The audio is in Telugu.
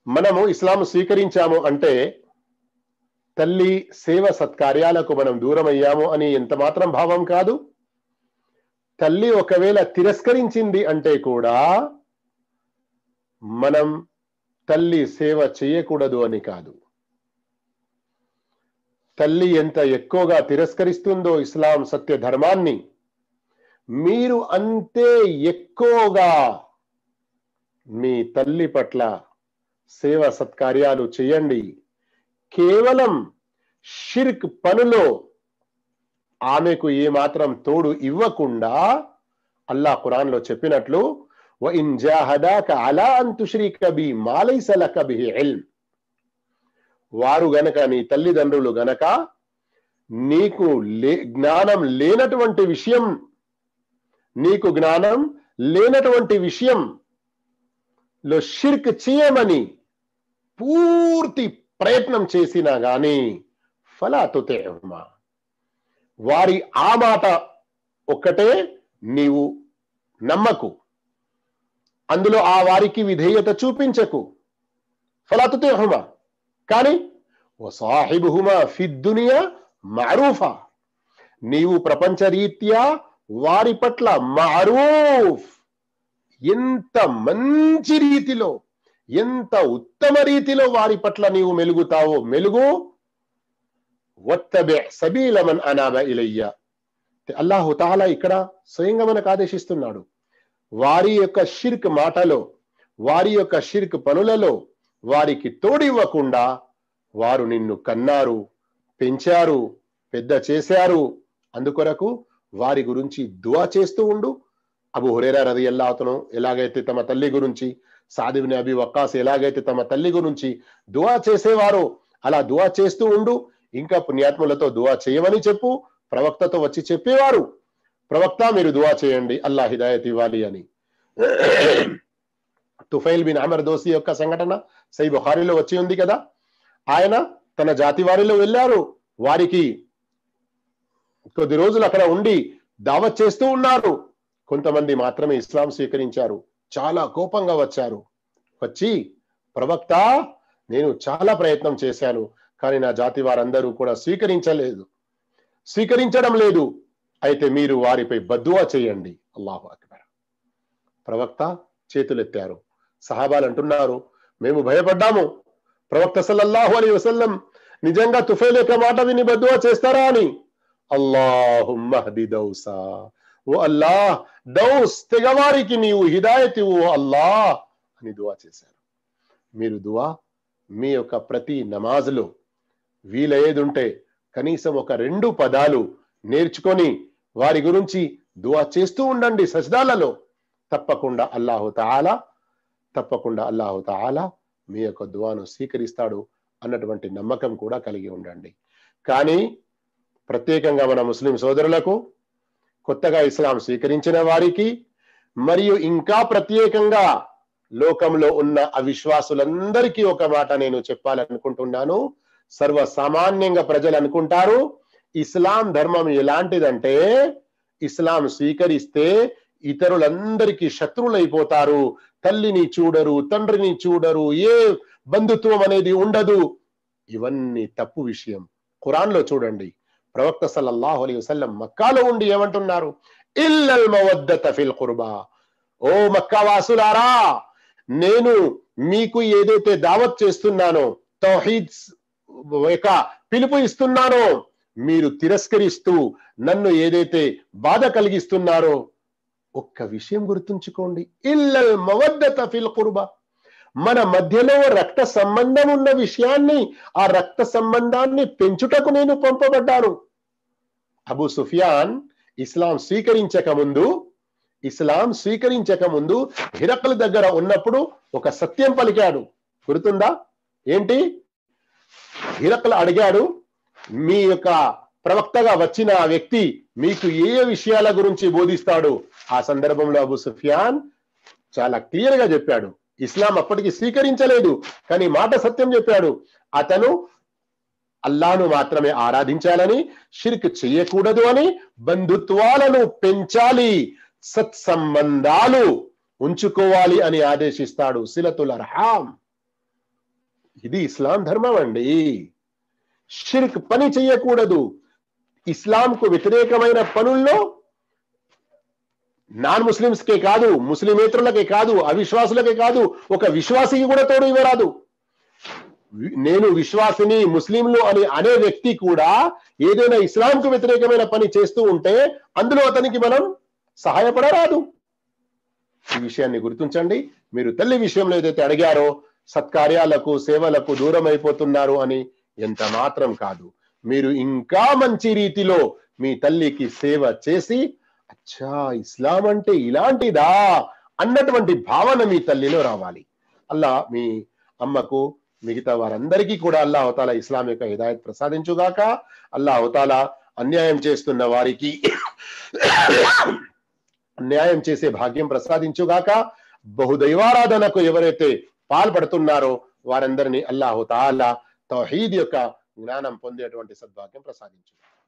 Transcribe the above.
మనము ఇస్లాం స్వీకరించాము అంటే తల్లి సేవ సత్కార్యాలకు మనం దూరం అయ్యాము అని ఎంత మాత్రం భావం కాదు. తల్లి ఒకవేళ తిరస్కరించింది అంటే కూడా మనం తల్లి సేవ చేయకూడదు అని కాదు. తల్లి ఎంత ఎక్కువగా తిరస్కరిస్తుందో ఇస్లాం సత్య ధర్మాన్ని, మీరు అంతే ఎక్కువగా మీ తల్లి పట్ల సేవ సత్కార్యాలు చేయండి. కేవలం షిర్క్ పనులో ఆమెకు ఏమాత్రం తోడు ఇవ్వకుండా అల్లాహ్ ఖురాన్లో చెప్పినట్లు వఇన్ జాహదాక అలా అన్ తుష్రిక బి మా లైస లక బిహి ఇల్మ్, వారు గనక నీ తల్లిదండ్రులు గనక నీకు జ్ఞానం లేనటువంటి విషయం, నీకు జ్ఞానం లేనటువంటి విషయంలో షిర్క్ చేయమని పూర్తి ప్రయత్నం చేసినా గాని ఫలా తుతిఉహుమా, వారి ఆ మాట ఒక్కటే నీవు నమ్మకు, అందులో ఆ వారికి విధేయత చూపించకు. ఫలా తుతిఉహుమా, కానీ వసాహిబుహుమా ఫిద్ దునియా మఅరూఫా, నీవు ప్రపంచ రీత్యా వారి పట్ల మఅరూఫ్, ఎంత మంచి రీతిలో ఎంత ఉత్తమ రీతిలో వారి పట్ల నీవు మెలుగుతావో మెలుగు. వత్తబి సబీల మన్ అనాబ ఇలయ్య, అల్లాహు తఆలా ఇక్కడ స్వయంగా మనకు ఆదేశిస్తున్నాడు. వారి యొక్క షిర్క్ మాటలో, వారి యొక్క షిర్క్ పనులలో వారికి తోడివ్వకుండా వారు నిన్ను కన్నారు, పెంచారు, పెద్ద చేశారు. అందుకొరకు వారి గురించి దుఆ చేస్తూ ఉండు. అబూ హురైరా రదియల్లాహు అన్హు ఎలాగైతే తమ తల్లి గురించి, సాద్ ఇబ్న్ అబీ వక్కాస్ ఎలాగైతే తమ తల్లి గురించి దుఆ చేసేవారో అలా దుఆ చేస్తూ ఉండు. ఇంకా పుణ్యాత్ములతో దుఆ చేయమని చెప్పు. ప్రవక్తతో వచ్చి చెప్పేవారు, ప్రవక్త మీరు దుఆ చేయండి అల్లాహ్ హిదాయత్ ఇవ్వాలి అని. తుఫైల్ బిన్ అమర్ దోసి యొక్క సంఘటన సహీ బుఖారీలో వచ్చి ఉంది కదా. ఆయన తన జాతి వారిలో వెళ్ళారు, వారికి కొద్ది రోజులు అక్కడ ఉండి దావత్ చేస్తూ ఉన్నారు. కొంతమంది మాత్రమే ఇస్లాం స్వీకరించారు. చాలా కోపంగా వచ్చారు. వచ్చి ప్రవక్త నేను చాలా ప్రయత్నం చేశాను, కానీ నా జాతి వారందరూ కూడా స్వీకరించడం లేదు. అయితే మీరు వారిపై బద్దువా చేయండి. అల్లాహు అక్బర్. ప్రవక్త చేతులెత్తారు. సహాబాలు అంటున్నారు, మేము భయపడ్డాము, ప్రవక్త సల్లల్లాహు అలైహి వసల్లం నిజంగా తుఫైల్ యొక్క మాట విని బద్దువా చేస్తారా అని. అల్లాహుమ్మ హది దౌసా, ఓ అల్లాహ్ దౌస్ తెగవారికి నీవు హిదాయత్ ఇవ్వు అల్లాహ్ అని దువా చేశారు. మీరు దువా మీ యొక్క ప్రతి నమాజులో వీలయ్యేదుంటే కనీసం ఒక 2 పదాలు నేర్చుకొని వారి గురించి దువా చేస్తూ ఉండండి సజ్దాలలో. తప్పకుండా అల్లాహు తఆలా మీ యొక్క దువాను స్వీకరిస్తాడు అన్నటువంటి నమ్మకం కూడా కలిగి ఉండండి. కానీ ప్రత్యేకంగా మన ముస్లిం సోదరులకు, కొత్తగా ఇస్లాం స్వీకరించిన వారికి, మరియు ఇంకా ప్రత్యేకంగా లోకంలో ఉన్న అవిశ్వాసులందరికీ ఒక మాట నేను చెప్పాలనుకుంటున్నాను. సర్వసామాన్యంగా ప్రజలు అనుకుంటారు ఇస్లాం ధర్మం ఎలాంటిదంటే ఇస్లాం స్వీకరిస్తే ఇతరులందరికీ శత్రువులైపోతారు, తల్లిని చూడరు, తండ్రిని చూడరు, ఏ బంధుత్వం అనేది ఉండదు. ఇవన్నీ తప్పు విషయం. ఖురాన్లో చూడండి, ప్రవక్త సల్లల్లాహు అలైహి వసల్లం మక్కాలో ఉండి ఏమంటున్నారు? ఇల్లల్ మవద్దత ఫిల్ ఖుర్బా, ఓ మక్కా వాసులారా, నేను మీకు ఏదైతే దావత్ చేస్తున్నానో, తౌహీద్ యొక్క పిలుపు ఇస్తున్నానో, మీరు తిరస్కరిస్తూ నన్ను ఏదైతే బాధ కలిగిస్తున్నారో ఒక్క విషయం గుర్తుంచుకోండి, ఇల్లల్ మవద్దత ఫిల్ ఖుర్బా, మన మధ్యలో రక్త సంబంధం ఉన్న విషయాన్ని, ఆ రక్త సంబంధాన్ని పెంచుటకు నేను పంపబడ్డాను. అబూ సుఫియాన్ ఇస్లాం స్వీకరించక ముందు హిరక్ల దగ్గర ఉన్నప్పుడు ఒక సత్యం పలికాడు, గుర్తుందా? ఏంటి? హిరక్ల అడిగాడు, మీ యొక్క ప్రవక్తగా వచ్చిన ఆ వ్యక్తి మీకు ఏ విషయాల గురించి బోధిస్తాడు? ఆ సందర్భంలో అబూ సుఫియాన్ చాలా క్లియర్ గా చెప్పాడు. ఇస్లాం అప్పటికి స్వీకరించలేదు, కానీ మాట సత్యం చెప్పాడు. అతను అల్లాను మాత్రమే ఆరాధించాలని, షిర్క్ చేయకూడదు అని, బంధుత్వాలను పెంచాలి, సత్సంబంధాలు ఉంచుకోవాలి అని ఆదేశిస్తాడు. సిలతుల్ అర్హాం, ఇది ఇస్లాం ధర్మం అండి. షిర్క్ పని చేయకూడదు. ఇస్లాంకు వ్యతిరేకమైన పనుల్లో నాన్ ముస్లిమ్స్ కే కాదు, ముస్లిమేతరులకే కాదు, అవిశ్వాసులకే కాదు, ఒక విశ్వాసికి కూడా తోడు ఇవ్వరాదు. నేను విశ్వాసిని, ముస్లింలు అని అనే వ్యక్తి కూడా ఏదైనా ఇస్లాంకు వ్యతిరేకమైన పని చేస్తూ ఉంటే అందులో అతనికి మనం సహాయపడరాదు. ఈ విషయాన్ని గుర్తించండి. మీరు తల్లి విషయంలో ఏదైతే అడిగారో సత్కార్యాలకు సేవలకు దూరం అయిపోతున్నారు అని ఎంత మాత్రం కాదు. మీరు ఇంకా మంచి రీతిలో మీ తల్లికి సేవ చేసి అచ్చా ఇస్లాం అంటే ఇలాంటిదా అన్నటువంటి భావన మీ తల్లిలో రావాలి. అల్లా మీ అమ్మకు మిగతా వారందరికీ కూడా అల్లాహ్ తఆలా ఇస్లాం యొక్క హిదాయత్ ప్రసాదించుగాక. అల్లాహ్ తఆలా అన్యాయం చేస్తున్న వారికి న్యాయం చేసే భాగ్యం ప్రసాదించుగాక. బహుదైవారాధనకు ఎవరైతే పాల్పడుతున్నారో వారందరినీ అల్లాహ్ తఆలా తౌహీద్ యొక్క జ్ఞానం పొందేటువంటి సద్భాగ్యం ప్రసాదించుగాక.